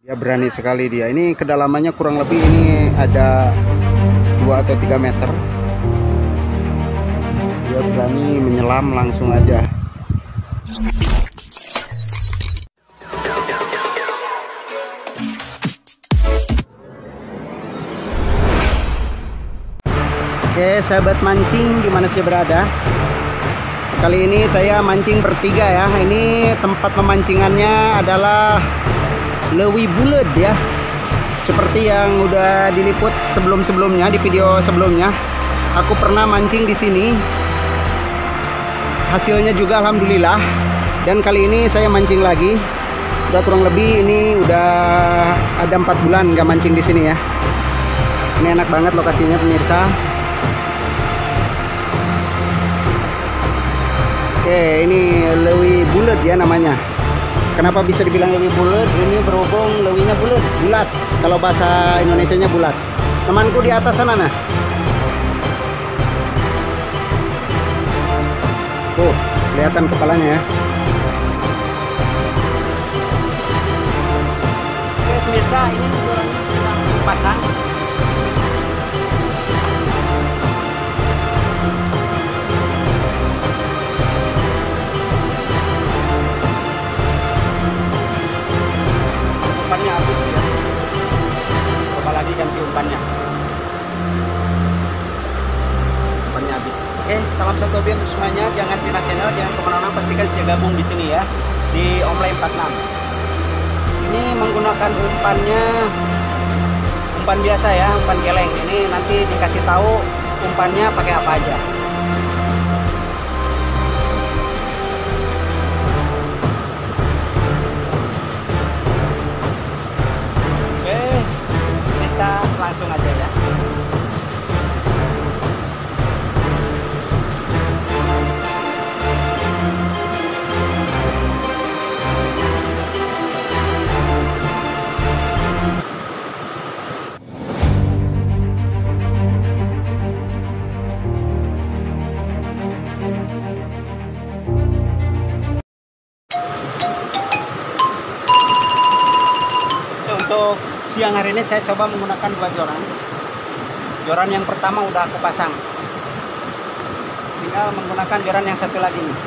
Ya berani sekali dia. Ini kedalamannya kurang lebih ini ada 2 atau 3 meter. Dia berani menyelam langsung aja. Oke, sahabat mancing dimana saya berada. Kali ini saya mancing bertiga ya. Ini tempat pemancingannya adalah Lewi Bulet ya. Seperti yang udah diliput sebelum-sebelumnya di video sebelumnya. Aku pernah mancing di sini. Hasilnya juga alhamdulillah. Dan kali ini saya mancing lagi. Udah kurang lebih ini udah ada 4 bulan nggak mancing di sini ya. Ini enak banget lokasinya pemirsa. Oke, ini Lewi Bulet ya namanya. Kenapa bisa dibilang Lewi Bulet? Ini berhubung lewinya bulat. Kalau bahasa Indonesianya bulat. Temanku di atas sana nah. Tuh, kelihatan kepalanya ya. Oke pemirsa, ini sedang dipasang. Umpannya habis ya. Coba lagi ganti umpannya. Umpannya habis. Oke, salam satu hobi untuk semuanya. Jangan pindah channel, jangan kemana-mana. Pastikan setia gabung di sini ya, di Omlay 46. Ini menggunakan umpan biasa ya, umpan geleng. Ini nanti dikasih tahu umpannya pakai apa aja. Langsung aja ya. Untuk siang hari ini saya coba menggunakan 2 joran. Joran yang pertama udah aku pasang. Tinggal menggunakan joran yang satu lagi nih.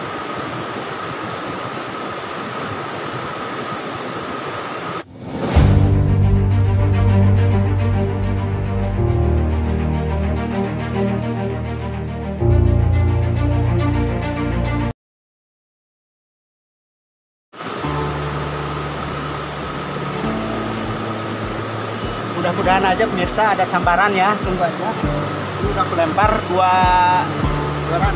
Mudah-mudahan aja pemirsa ada sambaran ya, tunggu aja. Ini udah aku lempar 2 joran.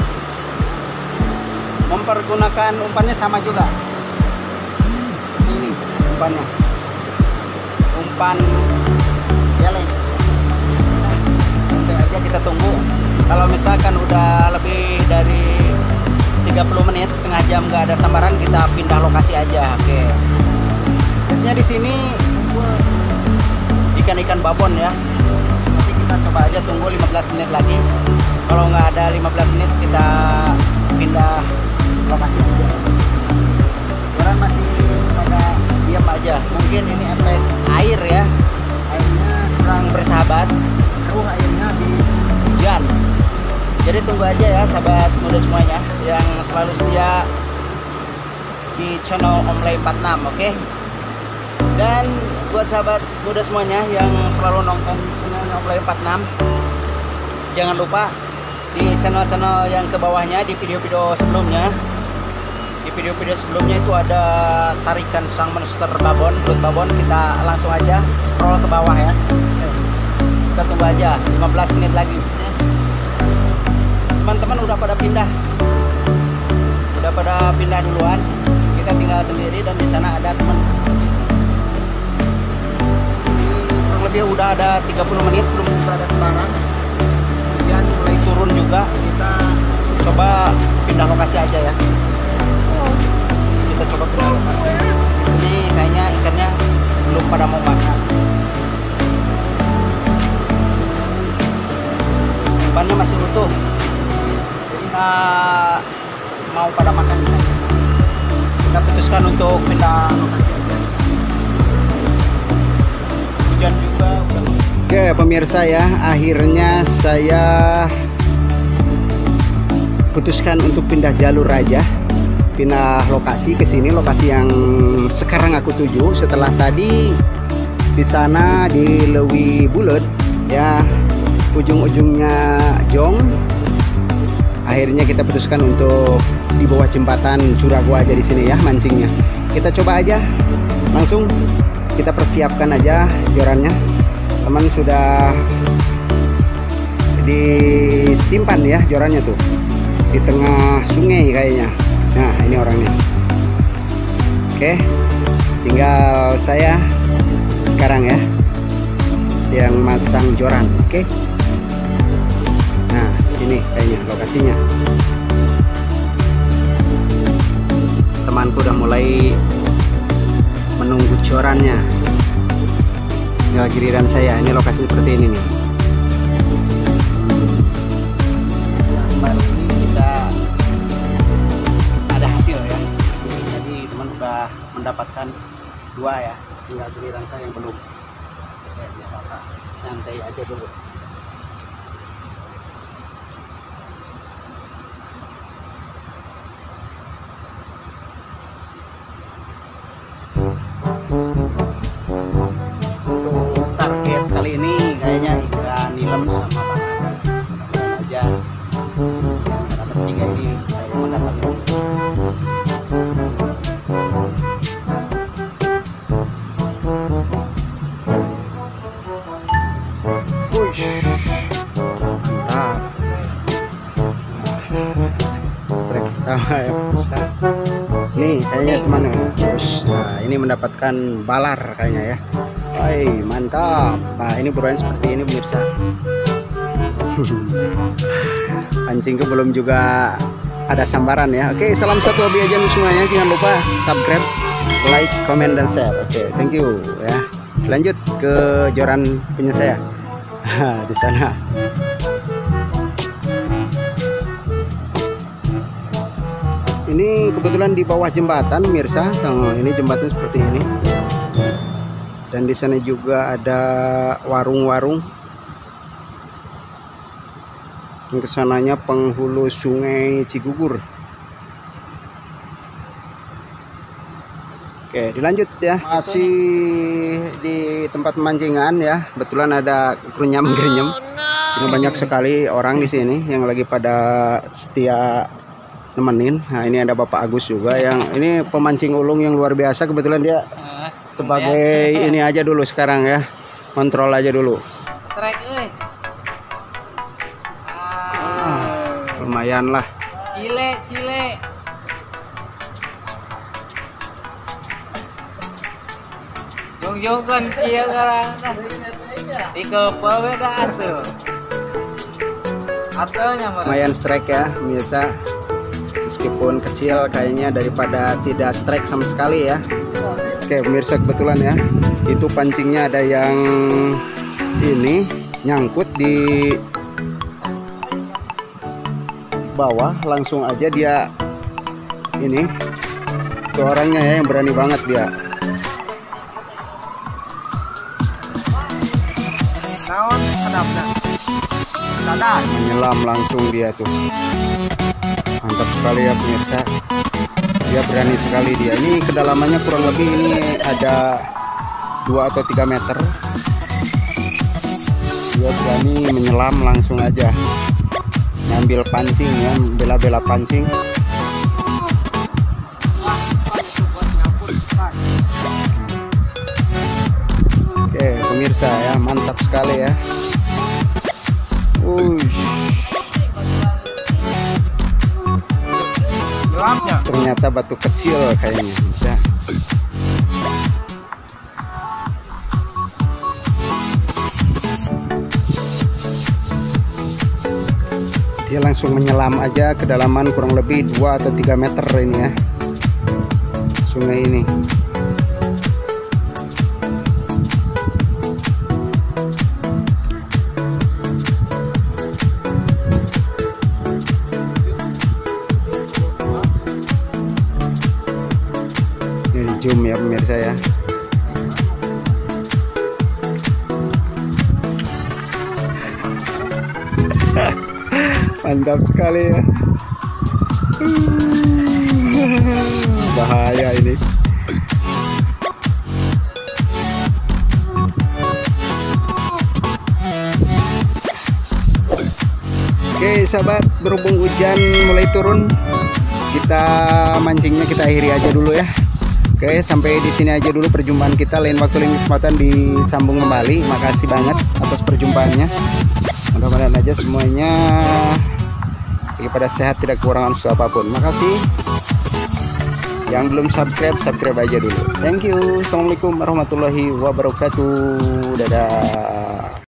Mempergunakan umpannya sama juga. Ini umpannya. Umpan geleng. Nanti aja kita tunggu. Kalau misalkan udah lebih dari 30 menit, setengah jam nggak ada sambaran, kita pindah lokasi aja. Oke. Biasanya di sini ikan-ikan babon ya. Nanti kita coba aja tunggu 15 menit lagi. Kalau nggak ada 15 menit kita pindah lokasi aja. Joran masih pada diam aja. Mungkin ini efek air ya. Airnya kurang bersahabat. Airnya di hujan. Jadi tunggu aja ya sahabat muda semuanya yang selalu setia di channel Omlay 46, oke? Dan buat sahabat muda semuanya yang selalu nonton channel Omlay 46, jangan lupa di channel-channel yang ke bawahnya, di video-video sebelumnya. Di video-video sebelumnya itu ada tarikan sang monster babon, belut babon. Kita langsung aja scroll ke bawah ya. Kita tunggu aja 15 menit lagi. Teman-teman udah pada pindah. Udah pada pindah duluan. Kita tinggal sendiri dan di sana ada teman. Lebih udah ada 30 menit belum ada sembarang. Hujan mulai turun juga. Kita coba pindah lokasi aja ya. Kita coba pindah lokasi. Ini kayaknya ikannya belum pada mau makan. Umpannya masih utuh. Jadi nggak mau pada makan. Kita putuskan untuk pindah lokasi aja. Oke pemirsa ya, akhirnya saya putuskan untuk pindah jalur aja, pindah lokasi ke sini, lokasi yang sekarang aku tuju. Setelah tadi di sana di Lewi Bulet ya, ujung-ujungnya Jong, akhirnya kita putuskan untuk di bawah jembatan Curago aja di sini ya mancingnya. Kita coba aja, langsung kita persiapkan aja jorannya. Teman sudah disimpan ya jorannya tuh di tengah sungai kayaknya. Nah ini orangnya. Oke, tinggal saya sekarang ya yang masang joran. Oke, nah sini kayaknya lokasinya. Temanku udah mulai menunggu jorannya. Tinggal giliran saya. Ini lokasi seperti ini nih. Baru ini kita ada hasil ya. Jadi teman udah mendapatkan 2 ya. Tinggal giliran saya yang belum. Oke, ya Bapak, santai aja dulu. Kali ini kayaknya ikan nilem sama panganan. Mudah-mudahan aja yang dapat 3 ini saya mendapatkan. Wush, mantap. Strike pertama ya bisa. Nih kayaknya teman. Nah ini mendapatkan balar kayaknya ya. Hai, mantap. Nah ini buruan seperti ini pemirsa. Pancingku belum juga ada sambaran ya. Oke, salam satu hobi aja untuk semuanya. Jangan lupa subscribe, like, comment, dan share. Oke, thank you ya. Lanjut ke joran punya saya. Di sana. Ini kebetulan di bawah jembatan pemirsa. Oh, ini jembatan seperti ini. Dan di sana juga ada warung-warung. Yang kesananya penghulu sungai Cigugur. Oke, dilanjut ya. Masih di tempat pemancingan ya. Kebetulan ada kerunyam-gerenyem. Ini banyak sekali orang di sini yang lagi pada setia nemenin. Nah, ini ada Bapak Agus juga yang ini pemancing ulung yang luar biasa. Kebetulan dia sebagai ini aja dulu sekarang ya, kontrol aja dulu. Lumayan lah. Cile. Jong kan kia garang. Tikel pawe dah atuh. Atuhnya mah. Lumayan strike ya, biasa. Meskipun kecil kayaknya daripada tidak strike sama sekali ya. Oke pemirsa, kebetulan ya itu pancingnya ada yang ini nyangkut di bawah, langsung aja dia ini ke orangnya ya, yang berani banget dia. Naon kedapna. Dadah. Menyelam langsung dia tuh. Mantap sekali ya pemirsa. Dia berani sekali dia. Ini kedalamannya kurang lebih ini ada 2 atau 3 meter. Dia berani menyelam langsung aja. Ngambil pancing ya, bela-bela pancing. Oke pemirsa ya, mantap sekali ya. Ternyata batu kecil kayaknya bisa. Dia langsung menyelam aja, kedalaman kurang lebih 2 atau 3 meter ini ya, sungai ini. Zoom ya pemirsa ya. Mantap sekali ya. Bahaya ini. Oke sahabat, berhubung hujan mulai turun, kita mancingnya kita akhiri aja dulu ya. Oke, sampai di sini aja dulu perjumpaan kita. Lain waktu lain kesempatan disambung kembali. Makasih banget atas perjumpaannya. Mudah-mudahan aja semuanya pada sehat, tidak kekurangan usaha apapun. Makasih. Yang belum subscribe aja dulu. Thank you. Assalamualaikum warahmatullahi wabarakatuh. Dadah.